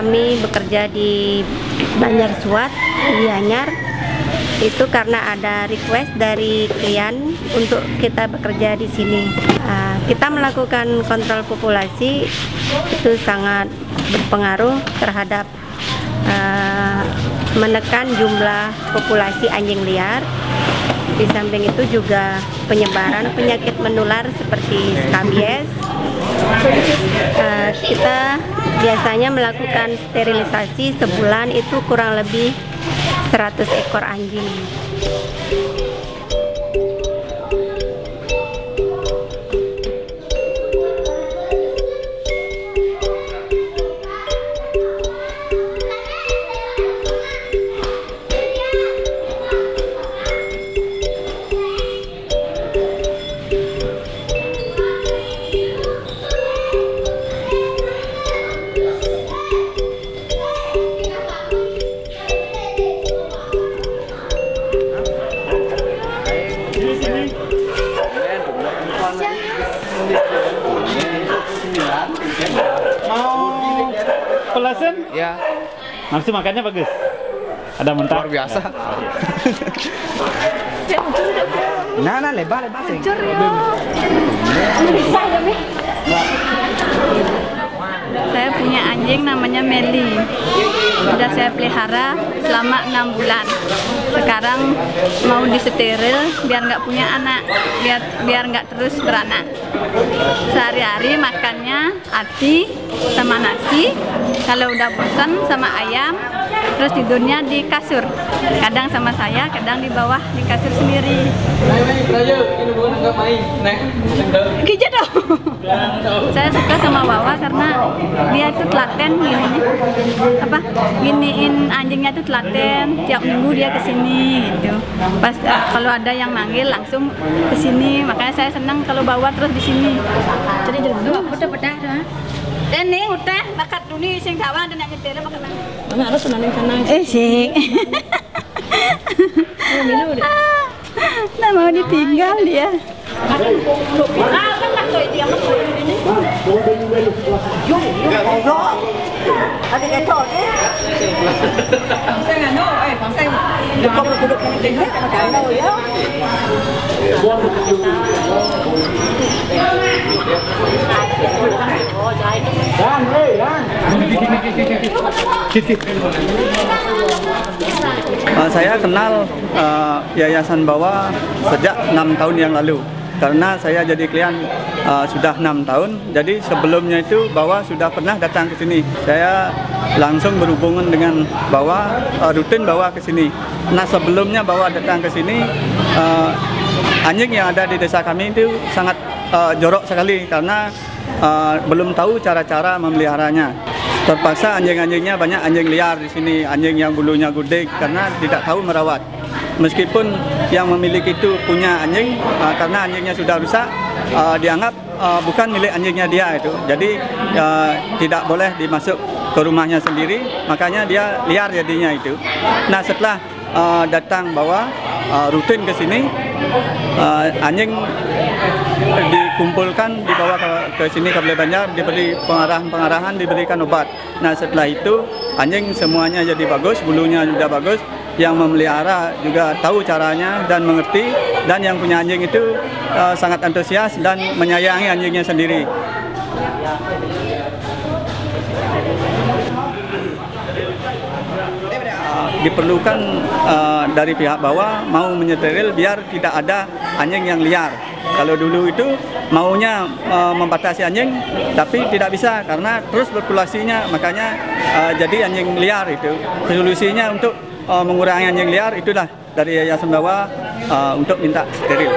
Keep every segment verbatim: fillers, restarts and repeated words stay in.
kami bekerja di Banjarsuat, Gianyar, itu karena ada request dari klien untuk kita bekerja di sini. Uh, kita melakukan kontrol populasi itu sangat berpengaruh terhadap uh, menekan jumlah populasi anjing liar. Di samping itu juga penyebaran penyakit menular seperti skabies. Uh, kita biasanya melakukan sterilisasi sebulan itu kurang lebih seratus ekor anjing. Mau pelasan? Ya. Nafsu makannya bagus. Ada muntah. Luar biasa. Nah, nah, lebar, lebar sih. Saya punya anjing namanya Meli. Sudah saya pelihara selama enam bulan. Sekarang mau disteril biar nggak punya anak, biar biar nggak terus beranak. Sehari-hari makannya ati sama nasi. Kalau udah bosan sama ayam, terus tidurnya di kasur. Kadang sama saya, kadang di bawah di kasur sendiri. Gitu dong. Saya suka sama Wawa karena dia itu telaten gininya, apa giniin anjingnya itu telaten, tiap minggu dia kesini gitu. Pas uh, kalau ada yang manggil langsung kesini, makanya saya senang kalau bawa terus di sini. Jadi dulu udah bedah dah. Ini udah bakat dunia sing dawa dan yang nyetir makan. Mana harus naning sana. Eh sih. Nah mau ditinggal dia. Uh, saya kenal uh, Yayasan Bawa sejak enam tahun yang lalu. Karena saya jadi klien uh, sudah enam tahun, jadi sebelumnya itu Bawa sudah pernah datang ke sini. Saya langsung berhubungan dengan Bawa, uh, rutin Bawa ke sini. Nah sebelumnya Bawa datang ke sini, uh, anjing yang ada di desa kami itu sangat uh, jorok sekali karena uh, belum tahu cara-cara memeliharanya. Terpaksa anjing-anjingnya banyak anjing liar di sini, anjing yang bulunya gudeg karena tidak tahu merawat. Meskipun yang memiliki itu punya anjing, uh, karena anjingnya sudah rusak, uh, dianggap uh, bukan milik anjingnya dia itu. Jadi uh, tidak boleh dimasuk ke rumahnya sendiri, makanya dia liar jadinya itu. Nah setelah uh, datang Bawa uh, rutin ke sini, uh, anjing dikumpulkan, dibawa ke, ke sini ke Balai Banjar, diberi pengarahan-pengarahan, diberikan obat. Nah setelah itu anjing semuanya jadi bagus, bulunya juga bagus. Yang memelihara juga tahu caranya dan mengerti, dan yang punya anjing itu uh, sangat antusias dan menyayangi anjingnya sendiri. Uh, diperlukan uh, dari pihak Bawa mau menyeteril biar tidak ada anjing yang liar. Kalau dulu itu maunya uh, membatasi anjing, tapi tidak bisa karena terus populasinya, makanya uh, jadi anjing liar itu. Solusinya untuk Uh, mengurangi anjing liar itulah dari Yayasan Bawa uh, untuk minta steril.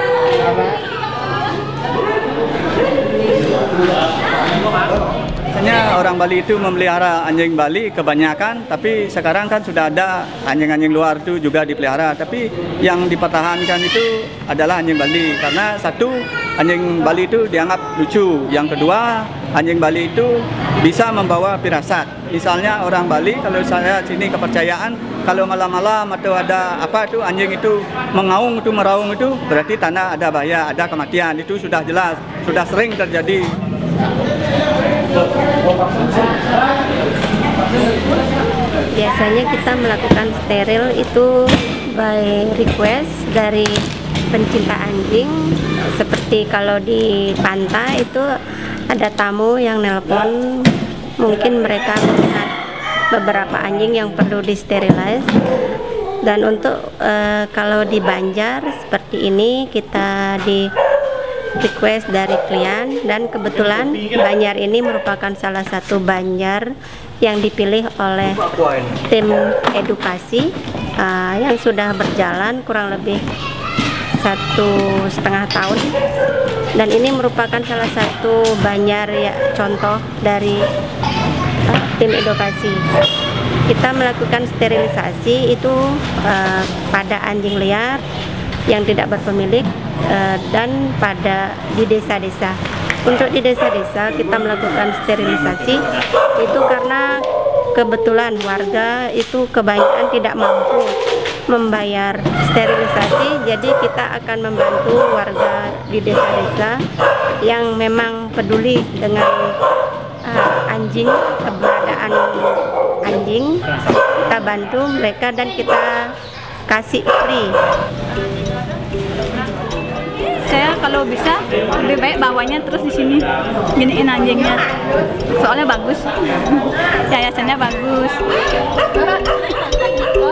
Biasanya orang Bali itu memelihara anjing Bali kebanyakan, tapi sekarang kan sudah ada anjing-anjing luar itu juga dipelihara. Tapi yang dipertahankan itu adalah anjing Bali karena satu, anjing Bali itu dianggap lucu. Yang kedua, anjing Bali itu bisa membawa firasat. Misalnya orang Bali, kalau saya sini kepercayaan, kalau malam-malam atau ada apa itu anjing itu mengaung itu meraung itu berarti tanda ada bahaya, ada kematian. Itu sudah jelas, sudah sering terjadi. Biasanya kita melakukan steril itu by request dari pencinta anjing. Seperti kalau di pantai itu ada tamu yang nelpon, mungkin mereka melihat beberapa anjing yang perlu disterilize. Dan untuk uh, kalau di Banjar seperti ini kita di request dari klien, dan kebetulan Banjar ini merupakan salah satu Banjar yang dipilih oleh tim edukasi uh, yang sudah berjalan kurang lebih satu setengah tahun, dan ini merupakan salah satu Banjar ya contoh dari uh, tim edukasi. Kita melakukan sterilisasi itu uh, pada anjing liar yang tidak berpemilik uh, dan pada di desa-desa. Untuk di desa-desa kita melakukan sterilisasi itu karena kebetulan warga itu kebanyakan tidak mampu membayar sterilisasi, jadi kita akan membantu warga di desa-desa yang memang peduli dengan uh, anjing, keberadaan anjing. Kita bantu mereka dan kita kasih free. Saya kalau bisa lebih baik bawanya terus di sini, giniin anjingnya, soalnya bagus, yayasannya bagus.